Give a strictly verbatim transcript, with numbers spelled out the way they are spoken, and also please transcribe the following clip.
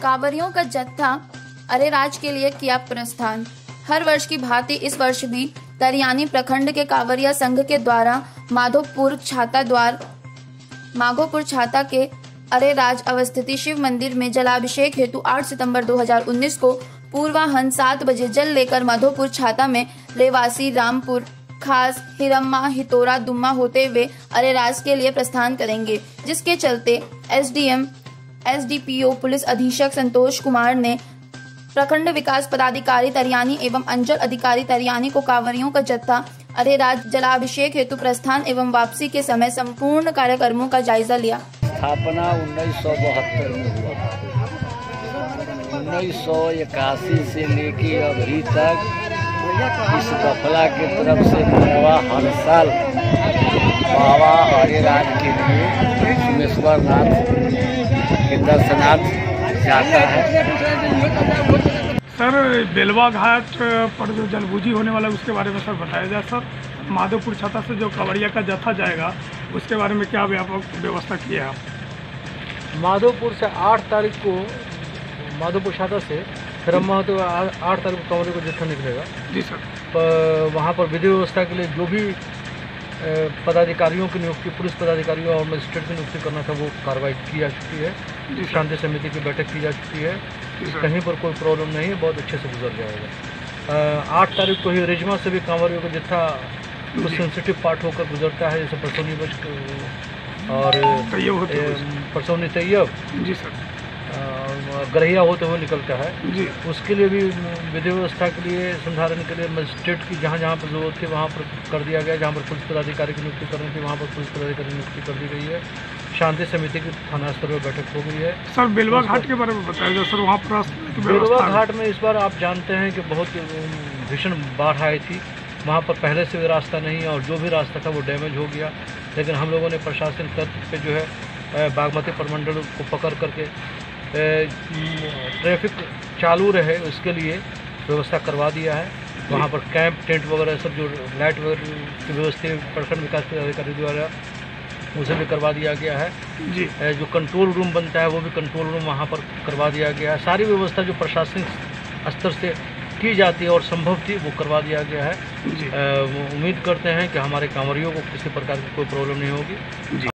कांवरियों का जत्था अरेराज के लिए किया प्रस्थान। हर वर्ष की भांति इस वर्ष भी तरियानी प्रखंड के कांवरिया संघ के द्वारा माधोपुर छाता द्वार माघोपुर छाता के अरेराज अवस्थित शिव मंदिर में जलाभिषेक हेतु आठ सितंबर दो हज़ार उन्नीस को पूर्वाह्न सात बजे जल लेकर माधोपुर छाता में लेवासी रामपुर खास हिरम्मा हितोरा दुम्मा होते हुए अरेराज के लिए प्रस्थान करेंगे, जिसके चलते एसडीएम एसडीपीओ पुलिस अधीक्षक संतोष कुमार ने प्रखंड विकास पदाधिकारी तरियानी एवं अंचल अधिकारी तरियानी को कांवरियों का जत्था अरेराज जलाभिषेक हेतु प्रस्थान एवं वापसी के समय संपूर्ण कार्यक्रमों का जायजा लिया। स्थापना उन्नीस सौ बहत्तर में हुआ। उन्नीस सौ इक्यासी से लेके अभी तक इस गफला की तरफ से बाबा हर साल बाबा अरेराज के लिए सुमेश्वर नाथ के दर्शनार्थ जाता है। सर, बेलवा घाट पर जो जलभूजी होने वाला है उसके बारे में सर बताया जाए। सर, माधोपुर छाता से जो कांवरिया का जत्था जाएगा उसके बारे में क्या व्यापक व्यवस्था की है आप? माधोपुर से आठ तारीख को माधोपुर छाता से फिर हम तो आठ तारीख को कांवरिया का जत्था निकलेगा। जी सर। पर वहाँ पर विधि व्यवस्था के लिए जो भी पदाधिकारियों की नियुक्ति, पुलिस पदाधिकारियों और मजिस्ट्रेट की नियुक्ति करना था वो कार्रवाई की जा चुकी है। शांति समिति की बैठक की जा चुकी है। कहीं पर कोई प्रॉब्लम नहीं है, बहुत अच्छे से गुजर जाएगा। आठ तारीख को ही रिजमा से भी कांवरियों का जत्था कुछ सेंसिटिव पार्ट होकर गुजरता है, जैसे परसौनी बच और परसौनी तैयब जी सर गरहिया होते हुए निकलता है जी। उसके लिए भी विधि व्यवस्था के लिए संधारण के लिए मजिस्ट्रेट की जहाँ जहाँ पर जरूरत थी वहाँ पर कर दिया गया। जहाँ पर पुलिस पदाधिकारी की नियुक्ति करनी थी वहाँ पर पुलिस पदाधिकारी की नियुक्ति कर दी गई है। शांति समिति की थाना स्तर पर बैठक हो गई है। सर, बेलवा घाट के बारे में बताया जाए। सर, वहाँ पर बेलवा घाट में इस बार आप जानते हैं कि बहुत भीषण बाढ़ आई थी। वहाँ पर पहले से भी रास्ता नहीं और जो भी रास्ता था वो डैमेज हो गया। लेकिन हम लोगों ने प्रशासन तर्क पे जो है बागमती प्रमंडल को पकड़ करके ट्रैफिक चालू रहे उसके लिए व्यवस्था करवा दिया है। वहाँ पर कैंप, टेंट वगैरह सब जो लाइट वगैरह की व्यवस्था प्रखंड विकास पदाधिकारी द्वारा उसे भी करवा दिया गया है जी। जो कंट्रोल रूम बनता है वो भी कंट्रोल रूम वहाँ पर करवा दिया गया है। सारी व्यवस्था जो प्रशासनिक स्तर से की जाती है और संभव थी वो करवा दिया गया है। उम्मीद करते हैं कि हमारे कांवरियों को किसी प्रकार की कोई प्रॉब्लम नहीं होगी जी।